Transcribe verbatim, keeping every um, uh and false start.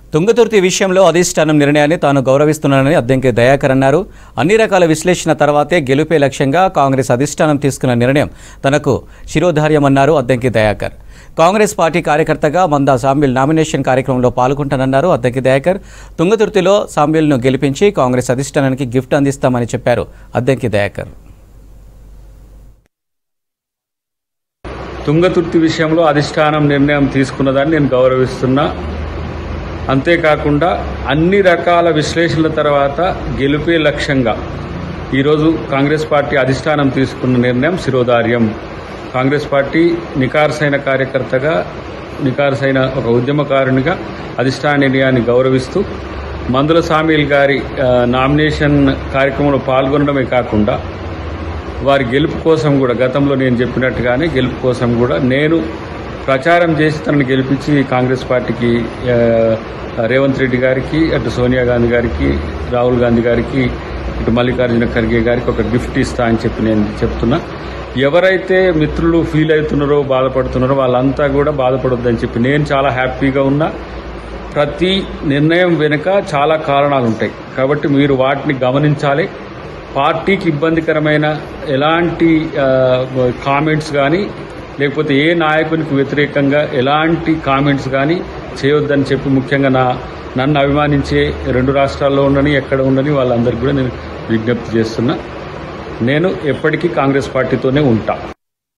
తుంగతుర్తి విషయంలో అధిష్టానం నిర్ణయాన్ని తాను గౌరవిస్తున్నానని అద్దంకి దయాకర్ అన్నారు. అన్ని రకాల విశ్లేషణ తర్వాతే గెలుపే లక్ష్యంగా కాంగ్రెస్ అధిష్టానం తీసుకున్న నిర్ణయం తనకు శిరోధార్యమన్నారు అద్దంకి దయాకర్. కాంగ్రెస్ పార్టీ కార్యకర్తగా మందా సామ్యుల్ నామినేషన్ కార్యక్రమంలో పాల్గొంటానన్నారు అద్దంకి దయాకర్. తుంగతుర్తిలో సామ్యుల్ను గెలిపించి కాంగ్రెస్ అధిష్టానానికి గిఫ్ట్ అందిస్తామని చెప్పారు అద్దంకి దయాకర్. తుంగతుర్తి విషయంలో అధిష్టానం నిర్ణయం తీసుకున్నదాన్ని నేను గౌరవిస్తున్నా. అంతేకాకుండా అన్ని రకాల విశ్లేషణల తర్వాత గెలుపే లక్ష్యంగా ఈరోజు కాంగ్రెస్ పార్టీ అధిష్టానం తీసుకున్న నిర్ణయం శిరోధార్యం. కాంగ్రెస్ పార్టీ నికార్సైన కార్యకర్తగా, నికార్సైన ఒక ఉద్యమకారునిగా అధిష్టాన నిర్ణయాన్ని గౌరవిస్తూ మందుల సామ్యుల్ గారి నామినేషన్ కార్యక్రమంలో పాల్గొనడమే కాకుండా వారి గెలుపు కోసం కూడా గతంలో నేను చెప్పినట్టుగానే గెలుపు కోసం కూడా నేను ప్రచారం చేసి తనను గెలిపించి కాంగ్రెస్ పార్టీకి రేవంత్ రెడ్డి గారికి, అటు సోనియా గాంధీ గారికి, రాహుల్ గాంధీ గారికి, ఇటు మల్లికార్జున ఖర్గే గారికి ఒక గిఫ్ట్ ఇస్తా అని చెప్పి నేను చెప్తున్నా. ఎవరైతే మిత్రులు ఫీల్ అవుతున్నారో, బాధపడుతున్నారో వాళ్ళంతా కూడా బాధపడొద్దని చెప్పి నేను చాలా హ్యాపీగా ఉన్నా. ప్రతి నిర్ణయం వెనుక చాలా కారణాలు ఉంటాయి కాబట్టి మీరు వాటిని గమనించాలి. పార్టీకి ఇబ్బందికరమైన ఎలాంటి కామెంట్స్ కానీ, లేకపోతే ఏ నాయకునికి వ్యతిరేకంగా ఎలాంటి కామెంట్స్ కానీ చేయొద్దని చెప్పి ముఖ్యంగా నా నన్ను అభిమానించే రెండు రాష్ట్రాల్లో ఉండని, ఎక్కడ ఉండని వాళ్ళందరికీ కూడా నేను విజ్ఞప్తి చేస్తున్నా. నేను ఎప్పటికీ కాంగ్రెస్ పార్టీతోనే ఉంటా.